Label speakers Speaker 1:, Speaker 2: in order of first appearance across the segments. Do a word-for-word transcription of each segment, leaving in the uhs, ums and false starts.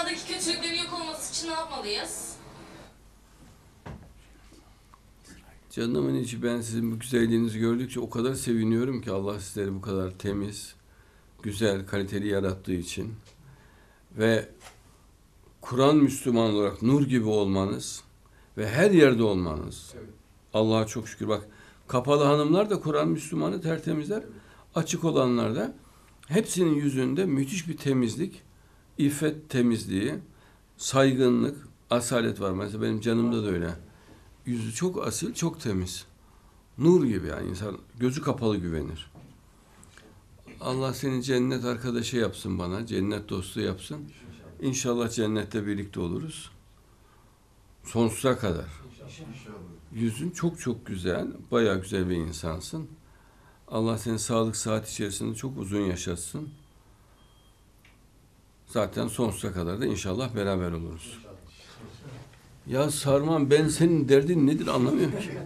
Speaker 1: Dünyadaki kötülüklerin yok olması için ne yapmalıyız?
Speaker 2: Canımın içi, ben sizin bu güzelliğinizi gördükçe o kadar seviniyorum ki Allah sizleri bu kadar temiz, güzel, kaliteli yarattığı için. Ve Kur'an Müslüman olarak nur gibi olmanız ve her yerde olmanız. Evet. Allah'a çok şükür. Bak, kapalı hanımlar da Kur'an Müslümanı tertemizler. Evet. Açık olanlar da hepsinin yüzünde müthiş bir temizlik, iffet temizliği, saygınlık, asalet var. Mesela benim canımda da öyle. Yüzü çok asil, çok temiz. Nur gibi yani, insan gözü kapalı güvenir. Allah seni cennet arkadaşı yapsın bana, cennet dostu yapsın. İnşallah cennette birlikte oluruz. Sonsuza kadar. Yüzün çok çok güzel, bayağı güzel bir insansın. Allah seni sağlık saat içerisinde çok uzun yaşatsın. Zaten sonsuza kadar da inşallah beraber oluruz. Ya Sarman, ben senin derdin nedir anlamıyorum ki.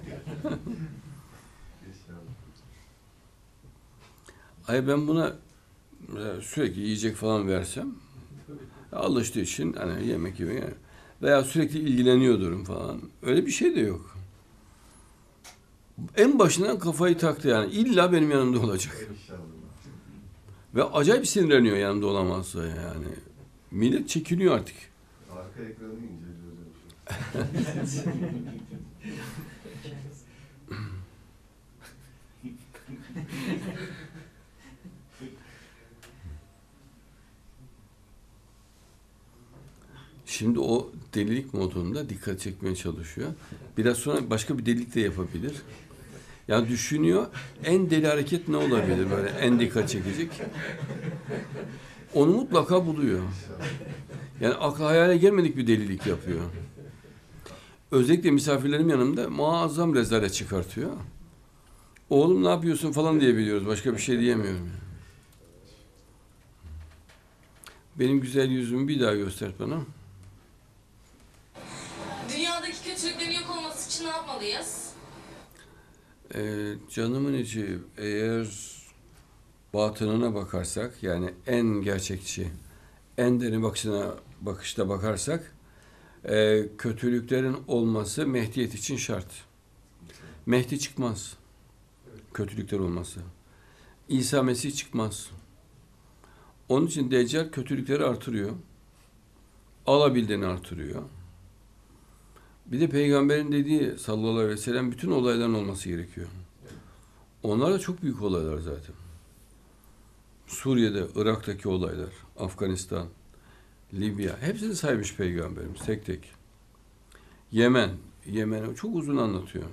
Speaker 2: Ay ben buna sürekli yiyecek falan versem, alıştığı için hani yemek yemeğe veya sürekli ilgileniyordurum falan. Öyle bir şey de yok. En başından kafayı taktı yani. İlla benim yanımda olacak. Ve acayip sinirleniyor yanımda olamazsa yani. Millet çekiniyor artık.
Speaker 3: Arka ekranı inceliyor.
Speaker 2: Şimdi o delilik modunda dikkat çekmeye çalışıyor. Biraz sonra başka bir delilik de yapabilir. Yani düşünüyor, en deli hareket ne olabilir böyle en dikkat çekecek. Onu mutlaka buluyor. Yani akla hayale gelmedik bir delilik yapıyor. Özellikle misafirlerim yanımda muazzam rezalet çıkartıyor. Oğlum ne yapıyorsun falan diyebiliyoruz. Başka bir şey diyemiyorum. Benim güzel yüzümü bir daha göster bana.
Speaker 1: Dünyadaki kötülüklerin yok olması için ne yapmalıyız?
Speaker 2: Ee, canımın içi, eğer batınına bakarsak, yani en gerçekçi, en derin bakışına, bakışta bakarsak, e, kötülüklerin olması Mehdiyet için şart. Mehdi çıkmaz. Kötülükler olması. İsa Mesih çıkmaz. Onun için Deccal kötülükleri artırıyor. Alabildiğini artırıyor. Bir de Peygamberin dediği sallallahu aleyhi ve sellem bütün olayların olması gerekiyor. Onlar da çok büyük olaylar zaten. Suriye'de, Irak'taki olaylar, Afganistan, Libya, hepsini saymış Peygamberimiz tek tek. Yemen, Yemen'i çok uzun anlatıyor.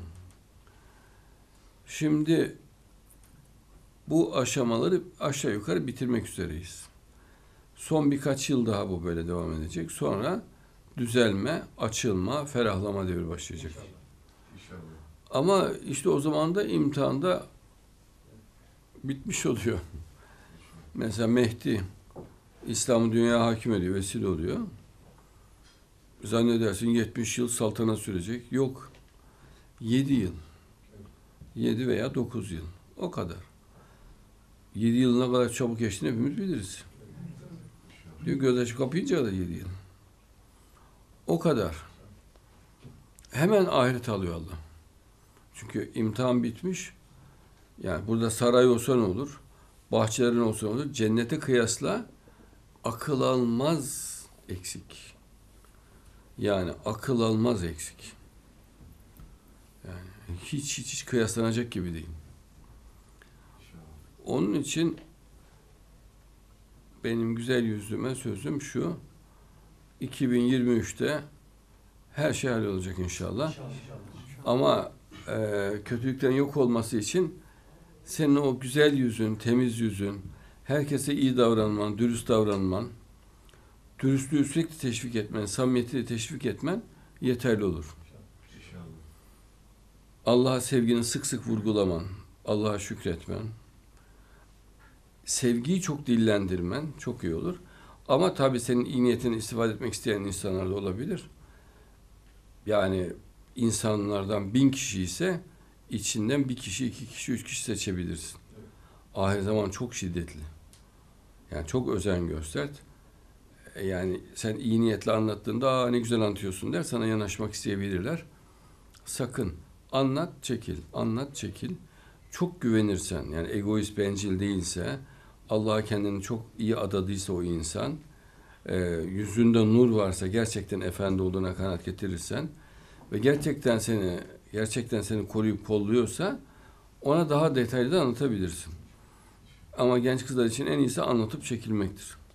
Speaker 2: Şimdi bu aşamaları aşağı yukarı bitirmek üzereyiz. Son birkaç yıl daha bu böyle devam edecek. Sonra düzelme, açılma, ferahlama devri başlayacak.
Speaker 3: İnşallah.
Speaker 2: Ama işte o zaman da imtihanda bitmiş oluyor. Mesela Mehdi İslam'ı dünyaya hakim ediyor, vesile oluyor. Zannedersin yetmiş yıl saltanat sürecek. Yok. yedi yıl. yedi veya dokuz yıl. O kadar. yedi yıl ne kadar çabuk geçtiğini hepimiz biliriz. Diyor göz açıp kapayınca da yedi yıl. O kadar. Hemen ahiret alıyor Allah. Çünkü imtihan bitmiş. Yani burada saray olsa ne olur? Bahçelerin olsa ne olur? Cennete kıyasla akıl almaz eksik. Yani akıl almaz eksik. Yani hiç hiç hiç kıyaslanacak gibi değil. Onun için benim güzel yüzüme sözüm şu: iki bin yirmi üçte her şey hallolacak inşallah. İnşallah. Ama e, kötülüklerin yok olması için senin o güzel yüzün, temiz yüzün, herkese iyi davranman, dürüst davranman, dürüstlüğü sürekli teşvik etmen, samimiyeti de teşvik etmen yeterli olur. Allah'a sevgini sık sık vurgulaman, Allah'a şükretmen, sevgiyi çok dillendirmen çok iyi olur. Ama tabii senin iyi niyetini istifade etmek isteyen insanlar da olabilir. Yani insanlardan bin kişi ise içinden bir kişi, iki kişi, üç kişi seçebilirsin. Ahir zaman çok şiddetli. Yani çok özen göster. E, Yani sen iyi niyetle anlattığında aa ne güzel anlatıyorsun der, sana yanaşmak isteyebilirler. Sakın anlat çekil, anlat çekil. Çok güvenirsen, yani egoist, bencil değilse, Allah'a kendini çok iyi adadıysa o insan, e, yüzünde nur varsa, gerçekten efendi olduğuna kanaat getirirsen ve gerçekten seni gerçekten seni koruyup kolluyorsa, ona daha detaylı da anlatabilirsin. Ama genç kızlar için en iyisi anlatıp çekilmektir.